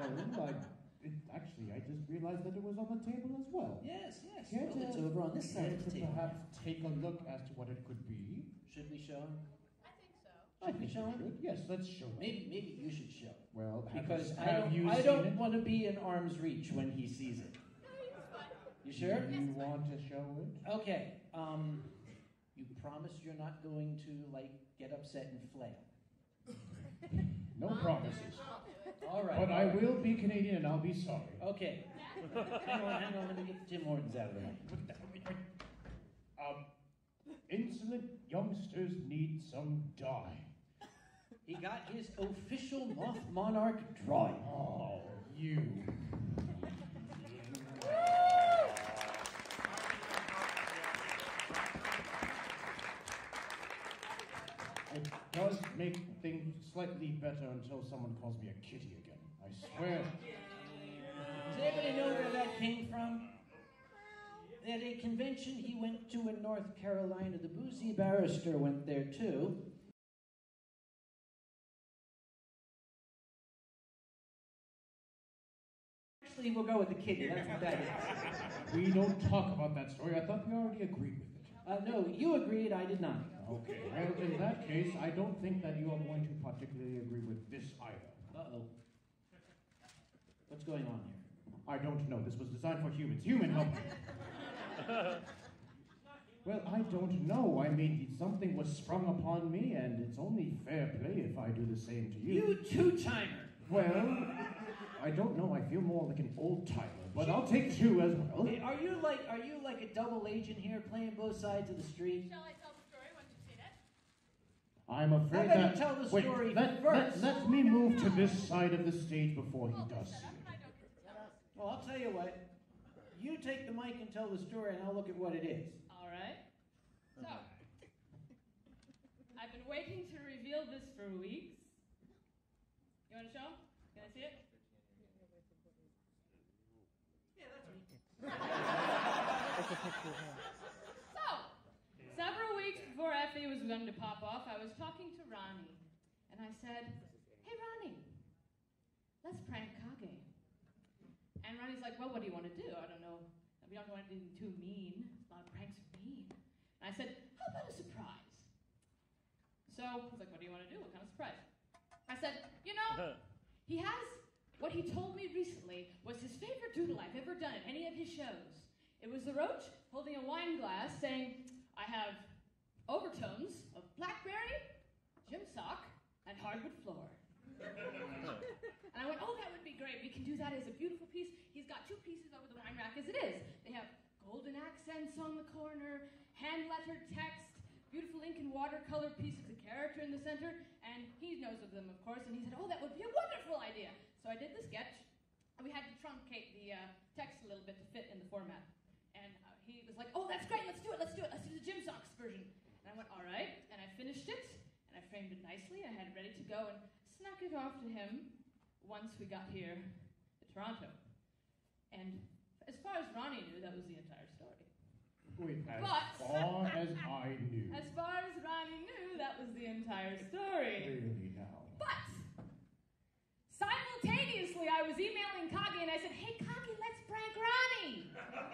Actually, I just realized that it was on the table as well. Yes. Can't Well, it's over on this side of the table. Perhaps take a look as to what it could be. Should we show him? I think so. Should we show him? Yes, let's show him. Maybe you should show. Well, Because have you I seen don't it? want to be in arm's reach when he sees it. No, it's fine. You sure? Do you want to show it? Okay. You promise you're not going to get upset and flail. No promises. I'll do it. All right. But I will be Canadian and I'll be sorry. Okay. Hang on. Let me get the Tim Hortons out of the way. Insolent youngsters need some dye. He got his official Moth Monarch drawing. Oh, you. It does make things slightly better until someone calls me a kitty again. I swear. Does anybody know where that came from? At a convention he went to in North Carolina, the Boozy Barrister went there too. Actually, we'll go with the kitty. That's what that is. We don't talk about that story. I thought we already agreed with it. No, you agreed, I did not. Okay, well, in that case, I don't think that you are going to particularly agree with this either. Uh-oh. What's going on here? I don't know. This was designed for humans. Human, help me. Well, I don't know. I mean, something was sprung upon me, and it's only fair play if I do the same to you. You two-timer! Well, I don't know. I feel more like an old-timer, but I'll take two as well. Hey, are you like a double agent here, playing both sides of the street? Shall I tell the story once you've seen it? I'm afraid How about that... you tell the Wait, story let first? me move to this side of the stage before he does see it. I don't get to tell it. Well, I'll tell you what. You take the mic and tell the story, and I'll look at what it is. All right. So, I've been waiting to reveal this for weeks. You want to show? Can I see it? Yeah, that's me. So, several weeks before Effie was going to pop off, I was talking to Ronnie, and I said, "Hey, Ronnie, let's prank Kage." And Ronnie's like, "Well, what do you want to do? I don't know. We don't want anything too mean. A lot of pranks are mean." And I said, "How about a surprise?" So he's like, "What do you want to do? What kind of surprise?" I said, "You know, he has what he told me recently was his favorite doodle I've ever done at any of his shows. It was the roach holding a wine glass saying, 'I have overtones of blackberry, gym sock, and hardwood floor.'" And I went, "Oh, that would be great. We can do that as a beautiful piece." He's got two pieces over the wine rack as it is. They have golden accents on the corner, hand-lettered text, beautiful ink and watercolor piece of the character in the center, and he knows of them, of course, and he said, "Oh, that would be a wonderful idea." So I did the sketch, and we had to truncate the text a little bit to fit in the format. And he was like, "Oh, that's great, let's do it. Let's do the Gym Socks version." And I went, "All right," and I finished it, and I framed it nicely, and I had it ready to go, and snuck it off to him once we got here to Toronto. And as far as Ronnie knew, that was the entire story. Wait, as But- far as I knew. As far as Ronnie knew, that was the entire story. Really now. But simultaneously, I was emailing Kage and I said, "Hey, Kage, let's prank Ronnie."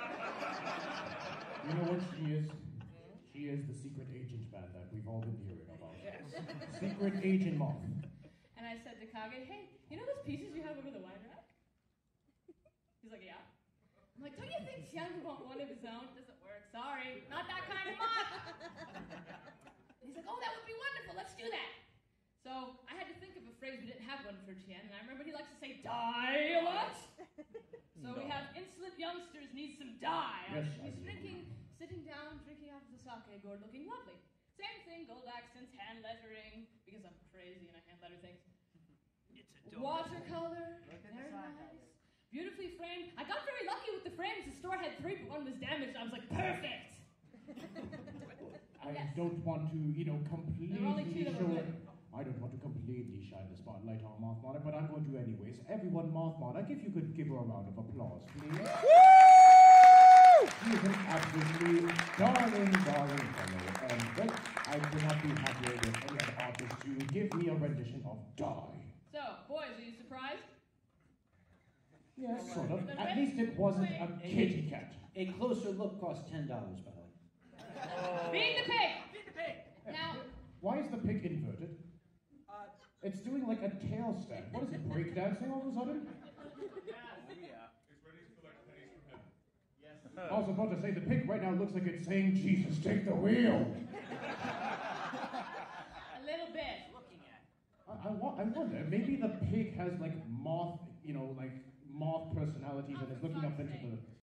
You know what she is? She is the secret agent man that we've all been hearing about. Secret agent moth. And I said to Kage, "Hey, you know those pieces you have over the wine rack?" He's like, "Yeah." I'm like, "Don't you think Xian would want one of his own?" "Doesn't work. Sorry. Not that kind of moth." He's like, "Oh, that would be wonderful. Let's do that." So I had to think of a phrase. We didn't have one for Qian, and I remember he likes to say "die" a lot. So we have insolent youngsters need some dye. Yes, He's I do. sitting down, drinking out of the sake gourd, looking lovely. Same thing, gold accents, hand lettering, because I'm crazy and I hand letter things. It's adorable. Watercolor, very nice. Beautifully framed. I got very lucky with the frames. The store had 3, but one was damaged. I was like, perfect. I Yes. don't want to, completely There were only 2 that were show good. I don't want to completely shine the spotlight on Moth Monarch, but I'm going to anyways. Everyone, Moth Monarch, if you could give her a round of applause, please. She is an absolutely darling fellow, and well, I could not be happier with any other artist to give me a rendition of Die. So, boys, are you surprised? Yes, sort of. The At red- least it wasn't a Wait. kitty cat. A closer look costs $10, by the way. Beat the pig! Now, Why is the pig inverted? It's doing like a tail stand. What is it, breakdancing all of a sudden? I was about to say, the pig right now looks like it's saying, Jesus, take the wheel. a little bit. I wonder, maybe the pig has like moth, like moth personalities and is looking up into the